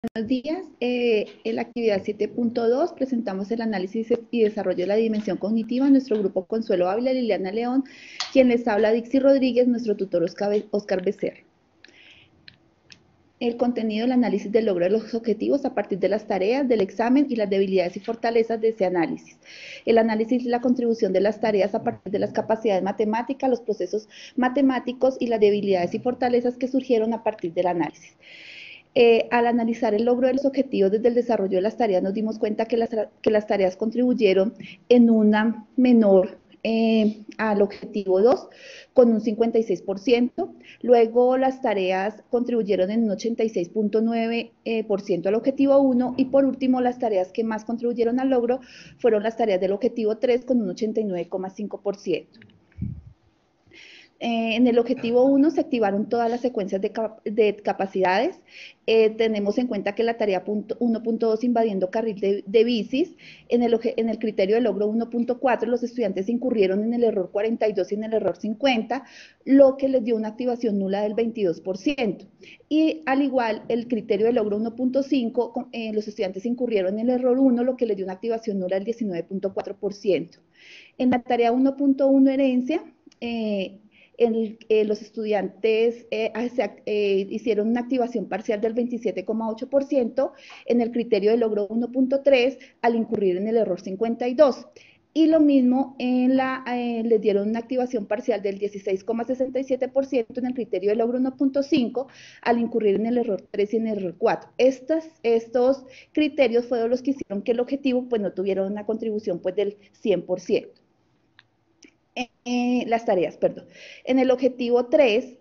Buenos días. En la actividad 7.2 presentamos el análisis y desarrollo de la dimensión cognitiva. Nuestro grupo Consuelo Ávila, Liliana León, quien les habla Dixie Rodríguez, nuestro tutor Oscar Becerra. El contenido del análisis del logro de los objetivos a partir de las tareas, del examen y las debilidades y fortalezas de ese análisis. El análisis y la contribución de las tareas a partir de las capacidades matemáticas, los procesos matemáticos y las debilidades y fortalezas que surgieron a partir del análisis. Al analizar el logro de los objetivos desde el desarrollo de las tareas, nos dimos cuenta que las tareas contribuyeron en una menor al objetivo 2 con un 56%, luego las tareas contribuyeron en un 86.9% al objetivo 1 y por último las tareas que más contribuyeron al logro fueron las tareas del objetivo 3 con un 89.5%. En el objetivo 1 se activaron todas las secuencias de capacidades. Tenemos en cuenta que la tarea 1.2 invadiendo carril de bicis, en el criterio de logro 1.4 los estudiantes incurrieron en el error 42 y en el error 50, lo que les dio una activación nula del 22%. Y al igual, el criterio de logro 1.5, los estudiantes incurrieron en el error 1, lo que les dio una activación nula del 19.4%. En la tarea 1.1 herencia, los estudiantes hicieron una activación parcial del 27.8% en el criterio de logro 1.3 al incurrir en el error 52. Y lo mismo les dieron una activación parcial del 16.67% en el criterio de logro 1.5 al incurrir en el error 3 y en el error 4. Estos criterios fueron los que hicieron que el objetivo pues, no tuviera una contribución pues, del 100%. Las tareas, perdón. En el objetivo 3,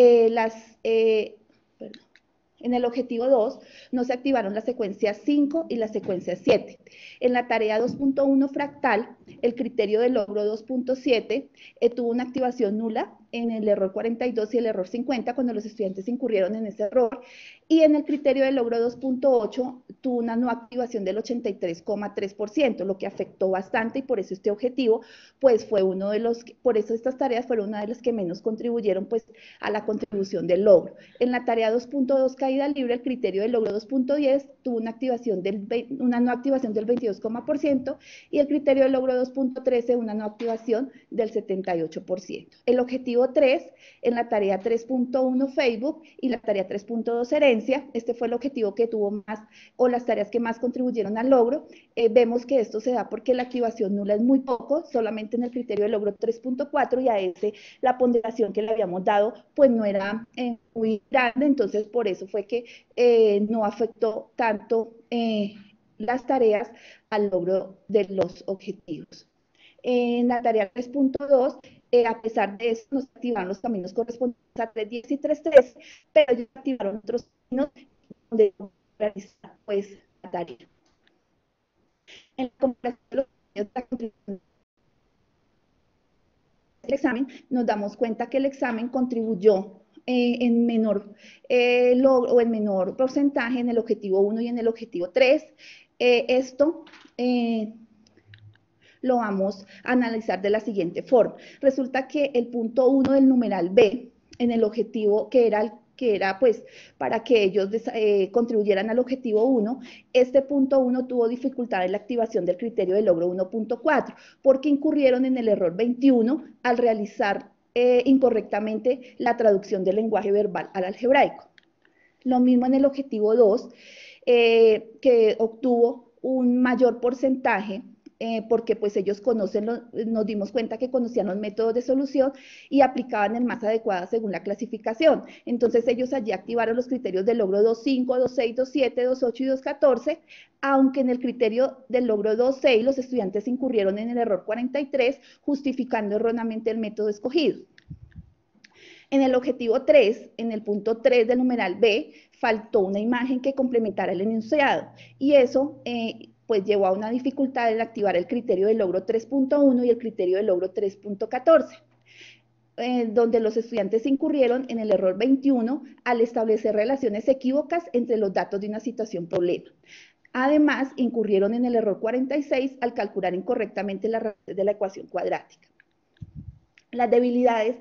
en el objetivo 2 no se activaron las secuencias 5 y la secuencia 7. En la tarea 2.1 fractal, el criterio de logro 2.7 tuvo una activación nula en el error 42 y el error 50 cuando los estudiantes incurrieron en ese error. Y en el criterio de logro 2.8 tuvo una no activación del 83.3%, lo que afectó bastante y por eso este objetivo, pues fue uno de los, por eso estas tareas fueron una de las que menos contribuyeron pues a la contribución del logro. En la tarea 2.2 caída libre, el criterio de logro 2.10 tuvo una no activación del 22% y el criterio de logro 2.13 una no activación del 78%. El objetivo 3 en la tarea 3.1 Facebook y la tarea 3.2 herencia, este fue el objetivo que tuvo más o las tareas que más contribuyeron al logro. Vemos que esto se da porque la activación nula es muy poco, solamente en el criterio de logro 3.4 y a ese la ponderación que le habíamos dado pues no era muy grande, entonces por eso fue que no afectó tanto las tareas al logro de los objetivos. En la tarea 3.2, a pesar de eso, nos activaron los caminos correspondientes a 3.10 y 3.13, pero ellos activaron otros caminos donde realizar pues, la tarea. En la comparación de los caminos del examen, nos damos cuenta que el examen contribuyó en menor o en menor porcentaje en el objetivo 1 y en el objetivo 3. Esto lo vamos a analizar de la siguiente forma. Resulta que el punto 1 del numeral B, en el objetivo que era pues para que ellos contribuyeran al objetivo 1, este punto 1 tuvo dificultad en la activación del criterio de logro 1.4, porque incurrieron en el error 21 al realizar incorrectamente la traducción del lenguaje verbal al algebraico. Lo mismo en el objetivo 2, que obtuvo un mayor porcentaje porque pues ellos nos dimos cuenta que conocían los métodos de solución y aplicaban el más adecuado según la clasificación. Entonces ellos allí activaron los criterios del logro 2.5, 2.6, 2.7, 2.8 y 2.14, aunque en el criterio del logro 2.6 los estudiantes incurrieron en el error 43, justificando erróneamente el método escogido. En el objetivo 3, en el punto 3 del numeral B, faltó una imagen que complementara el enunciado y eso pues llevó a una dificultad en activar el criterio de logro 3.1 y el criterio de logro 3.14. Donde los estudiantes incurrieron en el error 21 al establecer relaciones equívocas entre los datos de una situación problema. Además, incurrieron en el error 46 al calcular incorrectamente la raíz de la ecuación cuadrática. Las debilidades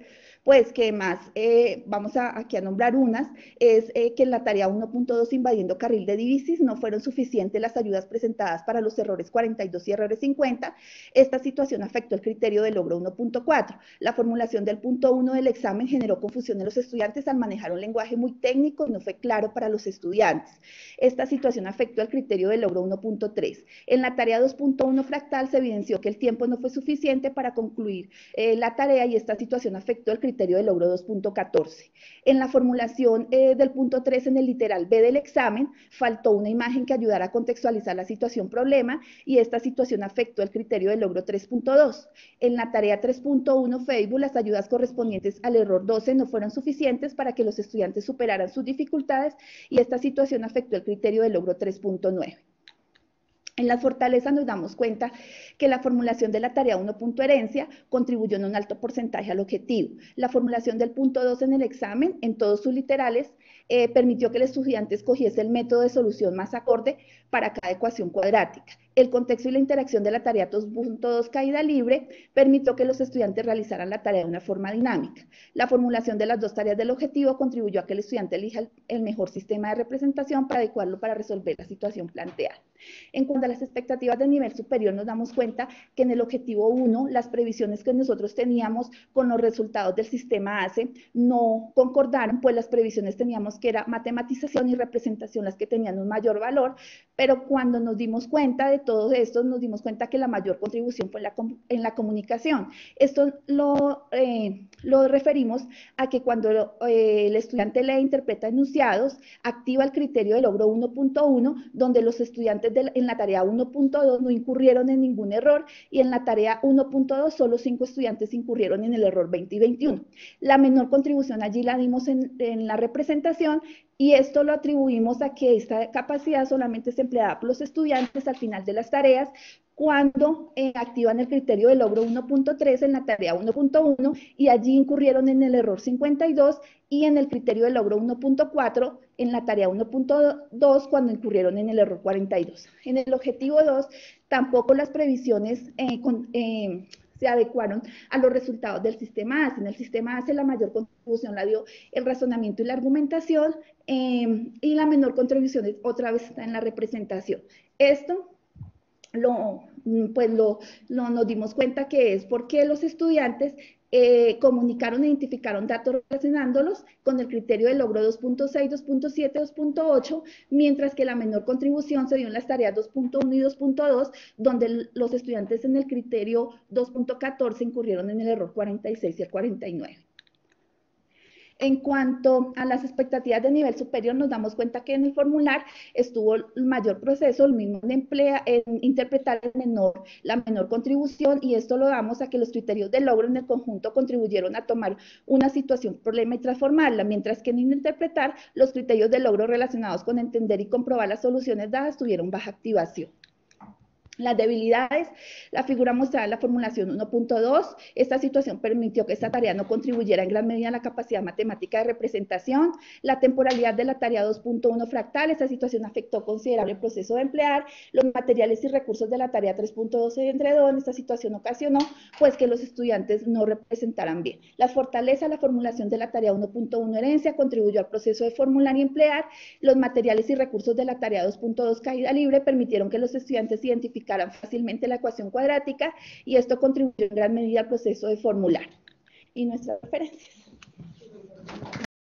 pues que más, vamos aquí a nombrar unas, es que en la tarea 1.2 invadiendo carril de divisis no fueron suficientes las ayudas presentadas para los errores 42 y errores 50. Esta situación afectó el criterio de logro 1.4. La formulación del punto 1 del examen generó confusión en los estudiantes al manejar un lenguaje muy técnico y no fue claro para los estudiantes. Esta situación afectó el criterio de logro 1.3. En la tarea 2.1 fractal se evidenció que el tiempo no fue suficiente para concluir la tarea y esta situación afectó el criterio de logro 2.14. En la formulación del punto 3 en el literal B del examen, faltó una imagen que ayudara a contextualizar la situación problema y esta situación afectó el criterio de logro 3.2. En la tarea 3.1 Facebook, las ayudas correspondientes al error 12 no fueron suficientes para que los estudiantes superaran sus dificultades y esta situación afectó el criterio de logro 3.9. En las fortalezas nos damos cuenta que la formulación de la tarea 1 punto herencia contribuyó en un alto porcentaje al objetivo. La formulación del punto 2 en el examen, en todos sus literales, permitió que el estudiante escogiese el método de solución más acorde para cada ecuación cuadrática. El contexto y la interacción de la tarea 2.2 caída libre permitió que los estudiantes realizaran la tarea de una forma dinámica. La formulación de las dos tareas del objetivo contribuyó a que el estudiante elija el mejor sistema de representación para adecuarlo para resolver la situación planteada. En cuanto a las expectativas de nivel superior, nos damos cuenta que en el objetivo 1, las previsiones que nosotros teníamos con los resultados del sistema ACE no concordaron, pues las previsiones teníamos que era matematización y representación las que tenían un mayor valor, pero cuando nos dimos cuenta de todo esto, nos dimos cuenta que la mayor contribución fue en la comunicación. Esto lo referimos a que cuando el estudiante lee e interpreta enunciados, activa el criterio de logro 1.1, donde los estudiantes en la tarea 1.2 no incurrieron en ningún error y en la tarea 1.2 solo 5 estudiantes incurrieron en el error 20 y 21. La menor contribución allí la dimos en la representación y esto lo atribuimos a que esta capacidad solamente es empleada por los estudiantes al final de las tareas cuando activan el criterio de logro 1.3 en la tarea 1.1 y allí incurrieron en el error 52 y en el criterio de logro 1.4 en la tarea 1.2 cuando incurrieron en el error 42. En el objetivo 2 tampoco las previsiones se adecuaron a los resultados del sistema ACE. En el sistema ACE la mayor contribución la dio el razonamiento y la argumentación y la menor contribución otra vez está en la representación. Esto nos dimos cuenta que es porque los estudiantes comunicaron e identificaron datos relacionándolos con el criterio de logro 2.6, 2.7, 2.8, mientras que la menor contribución se dio en las tareas 2.1 y 2.2, donde los estudiantes en el criterio 2.14 incurrieron en el error 46 y el 49. En cuanto a las expectativas de nivel superior, nos damos cuenta que en el formular estuvo el mayor proceso, el mismo en interpretar la menor contribución, y esto lo damos a que los criterios de logro en el conjunto contribuyeron a tomar una situación problema y transformarla, mientras que en interpretar los criterios de logro relacionados con entender y comprobar las soluciones dadas tuvieron baja activación. Las debilidades, la figura mostrada en la formulación 1.2, esta situación permitió que esta tarea no contribuyera en gran medida a la capacidad matemática de representación. La temporalidad de la tarea 2.1 fractal, esta situación afectó considerable el proceso de emplear. Los materiales y recursos de la tarea 3.2 se enredó, esta situación ocasionó pues que los estudiantes no representaran bien. Las fortalezas, la formulación de la tarea 1.1 herencia contribuyó al proceso de formular y emplear. Los materiales y recursos de la tarea 2.2 caída libre permitieron que los estudiantes identificaran fácilmente la ecuación cuadrática y esto contribuyó en gran medida al proceso de formular. Y nuestras referencias.